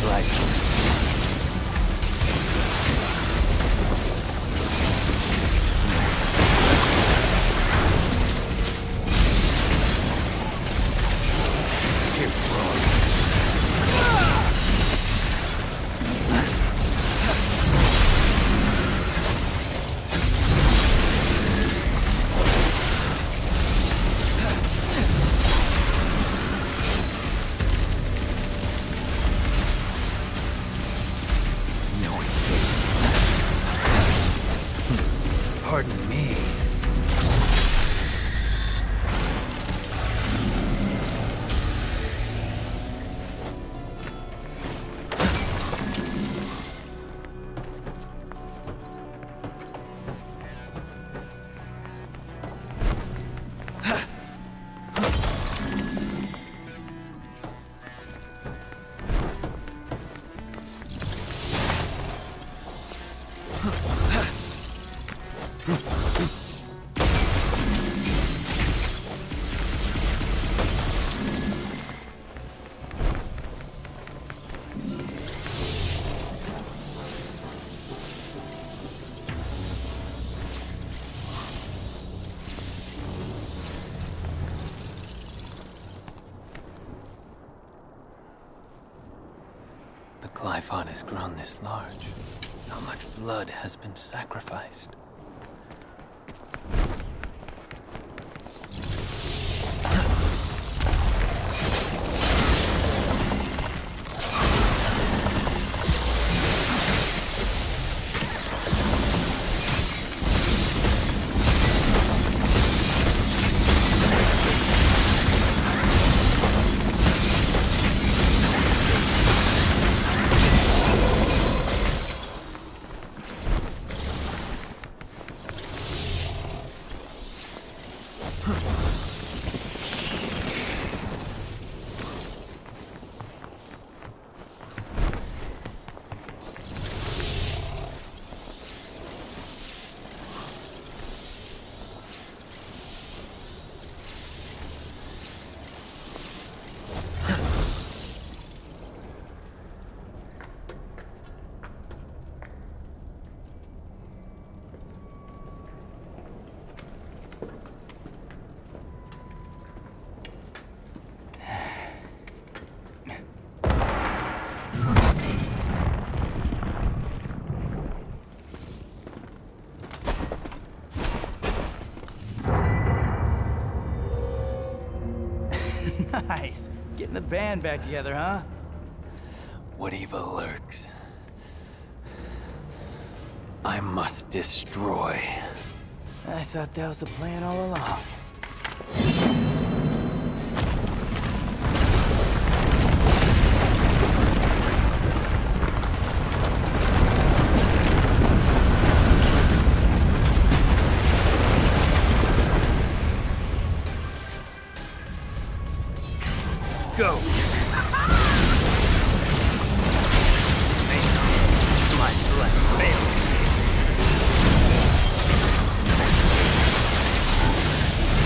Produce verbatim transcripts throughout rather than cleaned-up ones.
slices. Pardon me. The Glyphon has grown this large. How much blood has been sacrificed? Nice. Getting the band back together, huh? What evil lurks? I must destroy. I thought that was the plan all along. Go! My blood fails.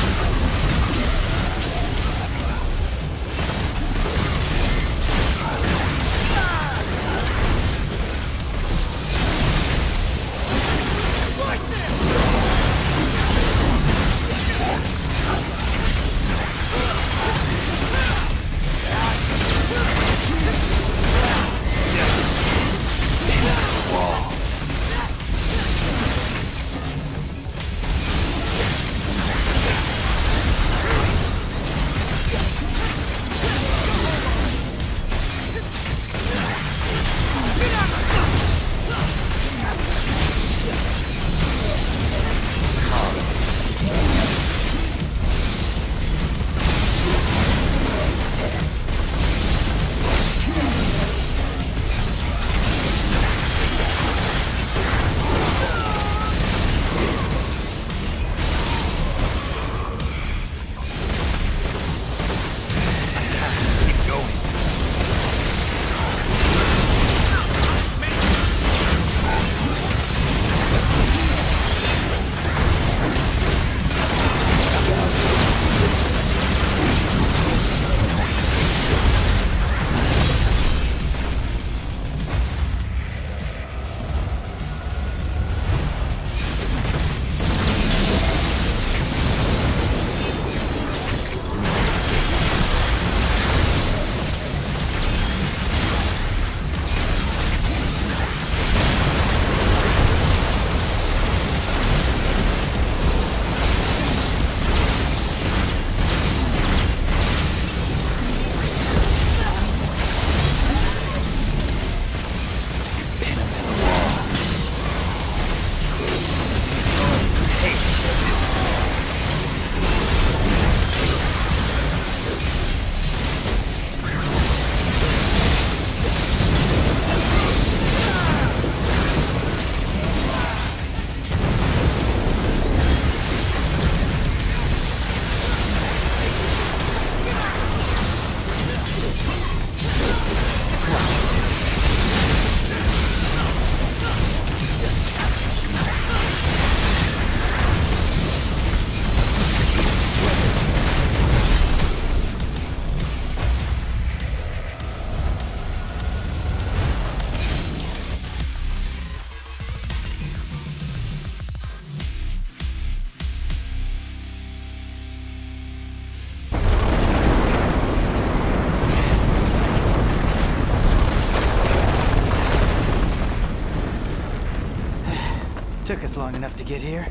Took us long enough to get here.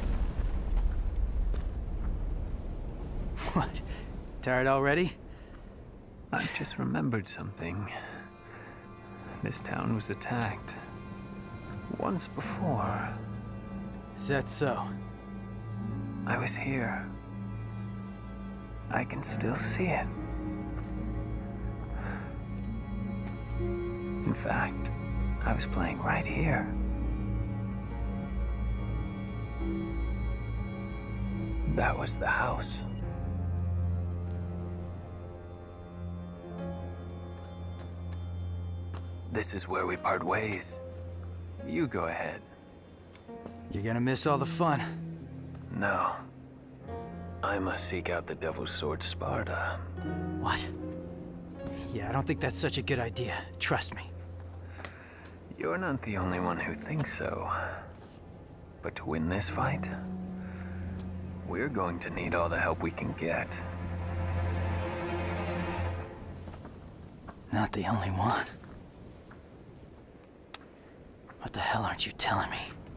What? Tired already? I just remembered something. This town was attacked. Once before. Is that so? I was here. I can still see it. In fact, I was playing right here. That was the house. This is where we part ways. You go ahead. You're gonna miss all the fun. No. I must seek out the Devil's Sword Sparta. What? Yeah, I don't think that's such a good idea. Trust me. You're not the only one who thinks so. But to win this fight, we're going to need all the help we can get. Not the only one. What the hell aren't you telling me?